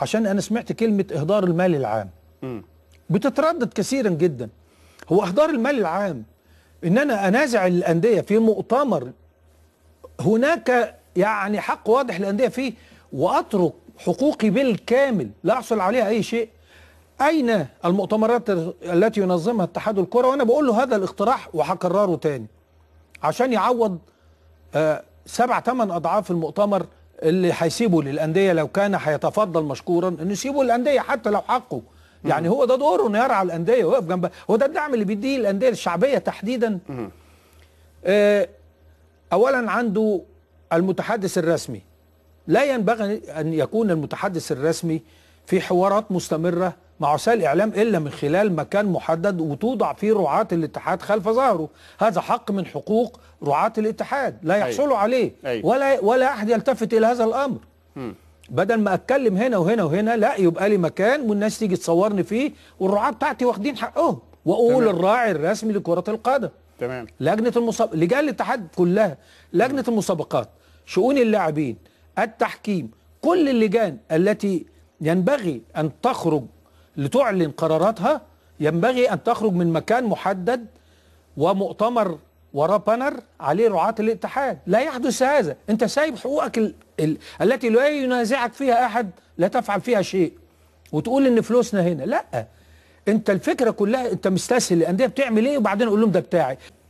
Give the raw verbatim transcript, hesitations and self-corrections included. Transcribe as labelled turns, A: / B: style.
A: عشان انا سمعت كلمه اهدار المال العام م. بتتردد كثيرا جدا. هو اهدار المال العام ان انا انازع الانديه في مؤتمر هناك يعني حق واضح للانديه فيه واترك حقوقي بالكامل لا احصل عليها اي شيء؟ اين المؤتمرات التي ينظمها اتحاد الكره؟ وانا بقول له هذا الاقتراح وهكرره تاني عشان يعوض آه سبع ثمان اضعاف المؤتمر اللي هيسيبه للانديه لو كان هيتفضل مشكورا انه يسيبه للانديه حتى لو حقه. يعني هو ده دوره انه يرعى الانديه ويقف جنبها، هو ده الدعم اللي بيديه الانديه الشعبيه تحديدا. آه اولا عنده المتحدث الرسمي، لا ينبغي ان يكون المتحدث الرسمي في حوارات مستمره مع وسائل الاعلام الا من خلال مكان محدد وتوضع فيه رعاة الاتحاد خلف ظهره. هذا حق من حقوق رعاة الاتحاد لا يحصلوا عليه. أي. ولا ولا احد يلتفت الى هذا الامر. م. بدل ما اتكلم هنا وهنا وهنا لا يبقى لي مكان والناس تيجي تصورني فيه والرعاة بتاعتي واخدين حقهم، واقول تمام. الراعي الرسمي لكرة القدم. تمام. لجنة المسابقات، لجان الاتحاد كلها، لجنة المسابقات، شؤون اللاعبين، التحكيم، كل اللجان التي ينبغي ان تخرج لتعلن قراراتها ينبغي ان تخرج من مكان محدد ومؤتمر وراه بانر عليه رعاة الاتحاد. لا يحدث هذا، انت سايب حقوقك ال ال التي لا ينازعك فيها احد لا تفعل فيها شيء وتقول ان فلوسنا هنا. لا، انت الفكره كلها انت مستسهل الانديه بتعمل ايه وبعدين اقول لهم ده بتاعي.